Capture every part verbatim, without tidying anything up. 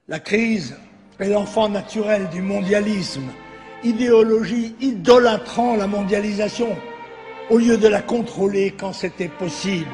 La crise est l'enfant naturel du mondialisme, idéologie idolâtrant la mondialisation, au lieu de la contrôler quand c'était possible.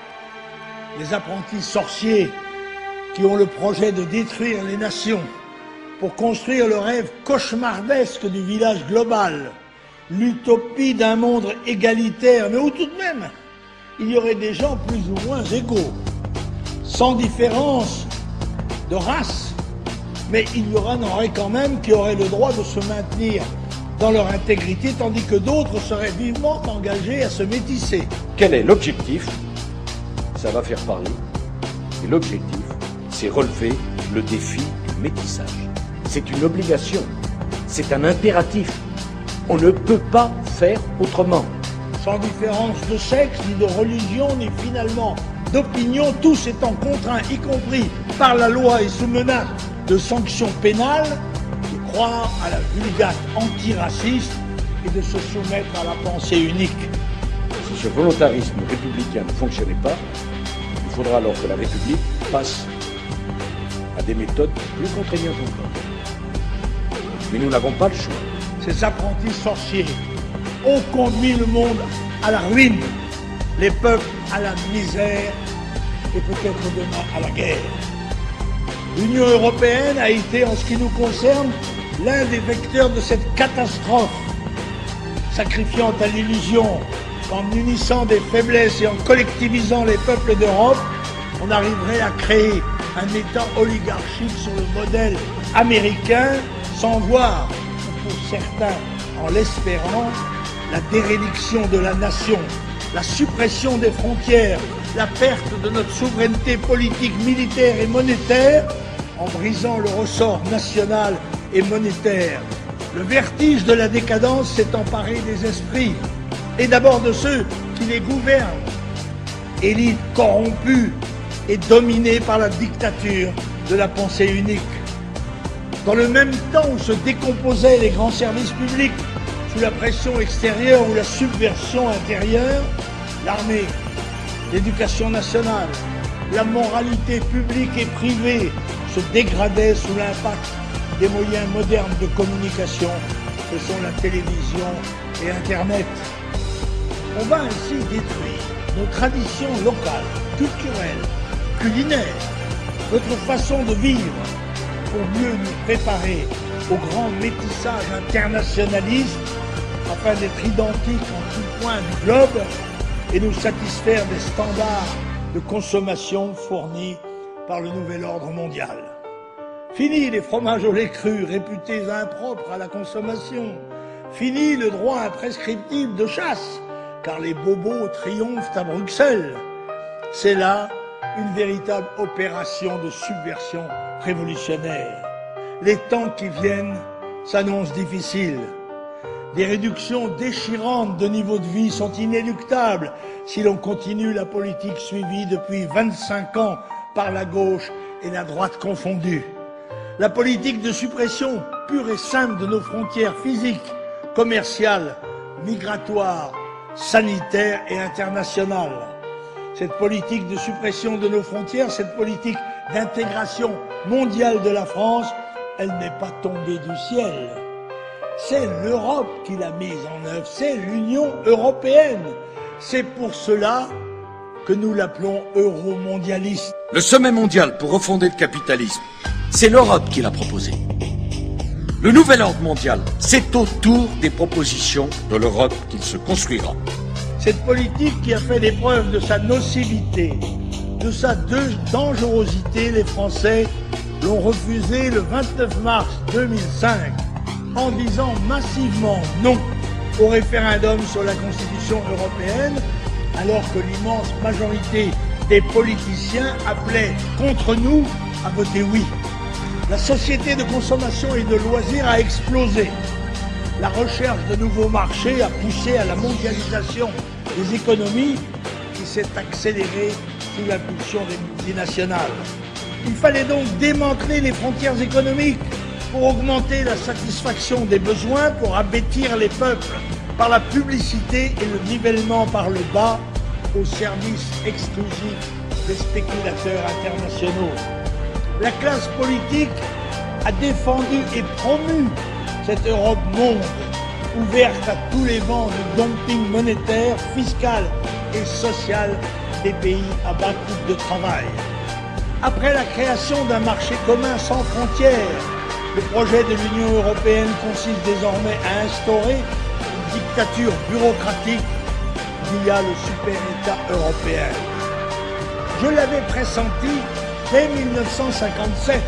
Les apprentis sorciers qui ont le projet de détruire les nations pour construire le rêve cauchemardesque du village global, l'utopie d'un monde égalitaire, mais où tout de même il y aurait des gens plus ou moins égaux, sans différence de race, mais il y en aurait quand même qui auraient le droit de se maintenir dans leur intégrité, tandis que d'autres seraient vivement engagés à se métisser. Quel est l'objectif? Ça va faire parler. Et l'objectif, c'est relever le défi du métissage. C'est une obligation, c'est un impératif. On ne peut pas faire autrement. Sans différence de sexe, ni de religion, ni finalement d'opinion, tous étant contraints, y compris par la loi et sous menace de sanctions pénales, de croire à la vulgate antiraciste et de se soumettre à la pensée unique. Si ce volontarisme républicain ne fonctionnait pas, il faudra alors que la République passe à des méthodes plus contraignantes encore. Mais nous n'avons pas le choix. Ces apprentis sorciers ont conduit le monde à la ruine, les peuples à la misère et peut-être demain à la guerre. L'Union européenne a été, en ce qui nous concerne, l'un des vecteurs de cette catastrophe, sacrifiant à l'illusion qu'en unissant des faiblesses et en collectivisant les peuples d'Europe, on arriverait à créer un État oligarchique sur le modèle américain, sans voir, pour certains en l'espérant, la déréliction de la nation, la suppression des frontières, la perte de notre souveraineté politique, militaire et monétaire, en brisant le ressort national et monétaire. Le vertige de la décadence s'est emparé des esprits, et d'abord de ceux qui les gouvernent. Élite corrompue et dominée par la dictature de la pensée unique. Dans le même temps où se décomposaient les grands services publics, sous la pression extérieure ou la subversion intérieure, l'armée, l'éducation nationale, la moralité publique et privée se dégradaient sous l'impact des moyens modernes de communication que sont la télévision et Internet. On va ainsi détruire nos traditions locales, culturelles, culinaires, notre façon de vivre, pour mieux nous préparer au grand métissage internationaliste afin d'être identiques en tout point du globe et nous satisfaire des standards de consommation fournis par le nouvel ordre mondial. Fini les fromages au lait cru réputés impropres à la consommation. Fini le droit imprescriptible de chasse, car les bobos triomphent à Bruxelles. C'est là une véritable opération de subversion révolutionnaire. Les temps qui viennent s'annoncent difficiles. Des réductions déchirantes de niveau de vie sont inéluctables si l'on continue la politique suivie depuis vingt-cinq ans par la gauche et la droite confondues. La politique de suppression pure et simple de nos frontières physiques, commerciales, migratoires, sanitaires et internationales. Cette politique de suppression de nos frontières, cette politique d'intégration mondiale de la France, elle n'est pas tombée du ciel. C'est l'Europe qui l'a mise en œuvre, c'est l'Union européenne. C'est pour cela que nous l'appelons euromondialiste. Le sommet mondial pour refonder le capitalisme, c'est l'Europe qui l'a proposé. Le nouvel ordre mondial, c'est autour des propositions de l'Europe qu'il se construira. Cette politique qui a fait des preuves de sa nocivité, de sa dangerosité, les Français l'ont refusée le vingt-neuf mars deux mille cinq en disant massivement non au référendum sur la Constitution européenne, alors que l'immense majorité des politiciens appelaient contre nous à voter oui. La société de consommation et de loisirs a explosé. La recherche de nouveaux marchés a poussé à la mondialisation des économies qui s'est accélérée sous l'impulsion des multinationales. Il fallait donc démanteler les frontières économiques pour augmenter la satisfaction des besoins, pour abêtir les peuples par la publicité et le nivellement par le bas au service exclusif des spéculateurs internationaux. la classe politique a défendu et promu cette Europe monde, ouverte à tous les vents du dumping monétaire, fiscal et social des pays à bas coût de travail. Après la création d'un marché commun sans frontières, le projet de l'Union européenne consiste désormais à instaurer une dictature bureaucratique via le super-État européen. Je l'avais pressenti dès mille neuf cent cinquante-sept,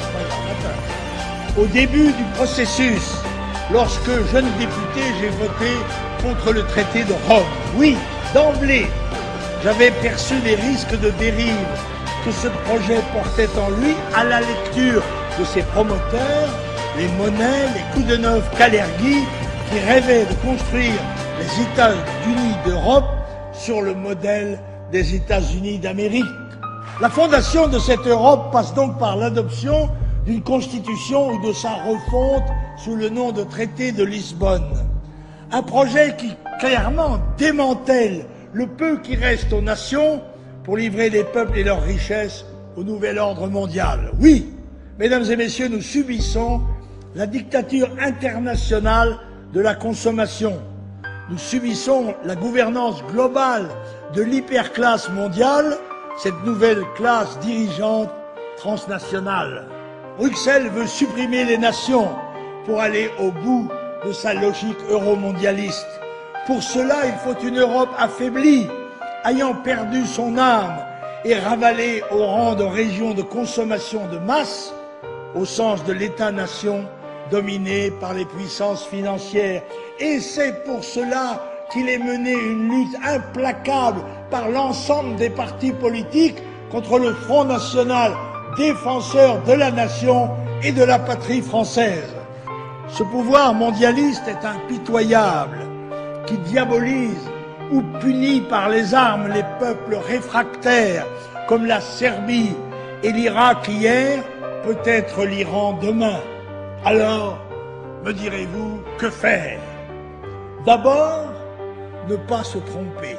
au début du processus, lorsque, jeune député, j'ai voté contre le traité de Rome. Oui, d'emblée, j'avais perçu les risques de dérive que ce projet portait en lui à la lecture de ses promoteurs, les Monnet, les Koudenov, Kalergi, qui rêvaient de construire les États-Unis d'Europe sur le modèle des États-Unis d'Amérique. La fondation de cette Europe passe donc par l'adoption d'une constitution ou de sa refonte sous le nom de traité de Lisbonne. Un projet qui clairement démantèle le peu qui reste aux nations pour livrer les peuples et leurs richesses au nouvel ordre mondial. Oui, mesdames et messieurs, nous subissons la dictature internationale de la consommation. Nous subissons la gouvernance globale de l'hyperclasse mondiale, cette nouvelle classe dirigeante transnationale. Bruxelles veut supprimer les nations pour aller au bout de sa logique euromondialiste. Pour cela, il faut une Europe affaiblie, ayant perdu son âme et ravalée au rang de région de consommation de masse, au sens de l'État-nation dominé par les puissances financières. Et c'est pour cela qu'il est mené une lutte implacable par l'ensemble des partis politiques contre le Front National, défenseur de la nation et de la patrie française. Ce pouvoir mondialiste est impitoyable, qui diabolise ou punit par les armes les peuples réfractaires, comme la Serbie et l'Irak hier, peut-être l'Iran demain. Alors, me direz-vous, que faire? D'abord, ne pas se tromper,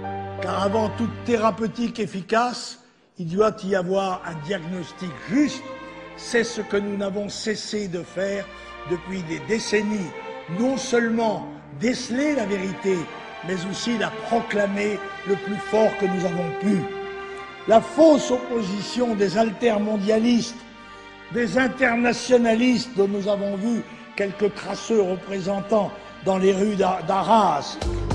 car avant toute thérapeutique efficace, il doit y avoir un diagnostic juste. C'est ce que nous n'avons cessé de faire depuis des décennies. Non seulement déceler la vérité, mais aussi la proclamer le plus fort que nous avons pu. La fausse opposition des altermondialistes, des internationalistes dont nous avons vu quelques crasseux représentants dans les rues d'Arras,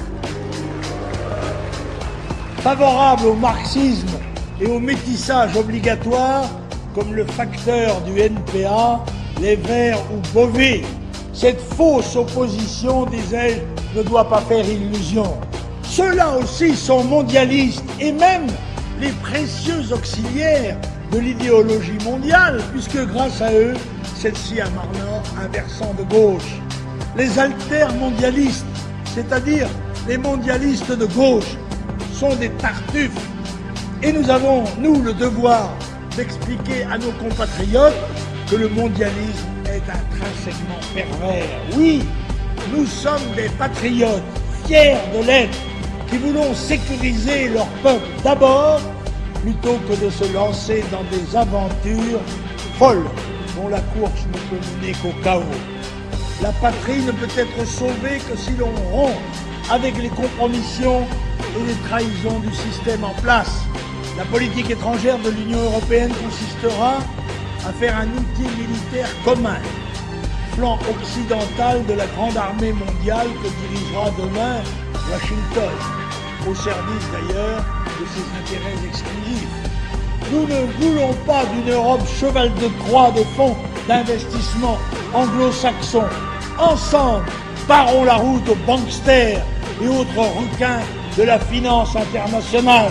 favorables au marxisme et au métissage obligatoire, comme le facteur du N P A, les Verts ou Beauvais. Cette fausse opposition, disais-je, ne doit pas faire illusion. Ceux-là aussi sont mondialistes et même les précieux auxiliaires de l'idéologie mondiale, puisque grâce à eux, celle-ci a maintenant un versant de gauche. Les altermondialistes, c'est-à-dire les mondialistes de gauche, sont des tartuffes. Et nous avons, nous, le devoir d'expliquer à nos compatriotes que le mondialisme est intrinsèquement pervers. Oui, nous sommes des patriotes, fiers de l'être, qui voulons sécuriser leur peuple d'abord, plutôt que de se lancer dans des aventures folles dont la course ne peut mener qu'au chaos. La patrie ne peut être sauvée que si l'on rompt avec les compromissions et les trahisons du système en place. La politique étrangère de l'Union européenne consistera à faire un outil militaire commun, flanc occidental de la grande armée mondiale que dirigera demain Washington, au service d'ailleurs de ses intérêts exclusifs. Nous ne voulons pas d'une Europe cheval de Troie des fonds d'investissement anglo-saxons. Ensemble, barrons la route aux banksters et autres requins de la finance internationale.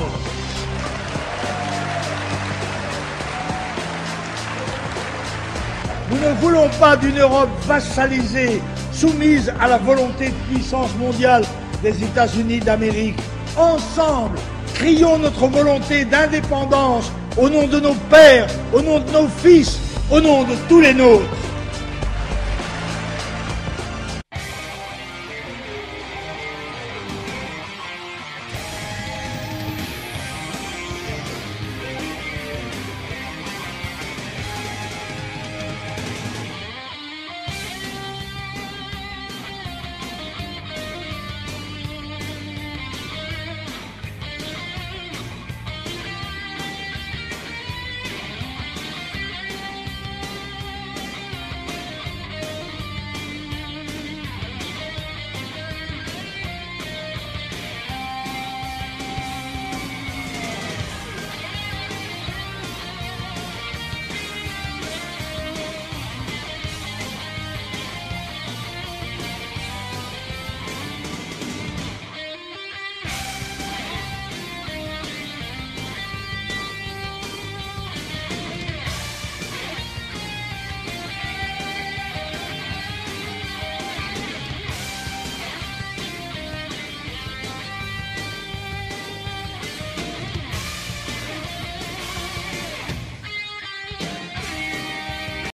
Nous ne voulons pas d'une Europe vassalisée, soumise à la volonté de puissance mondiale des États-Unis d'Amérique. Ensemble, crions notre volonté d'indépendance au nom de nos pères, au nom de nos fils, au nom de tous les nôtres.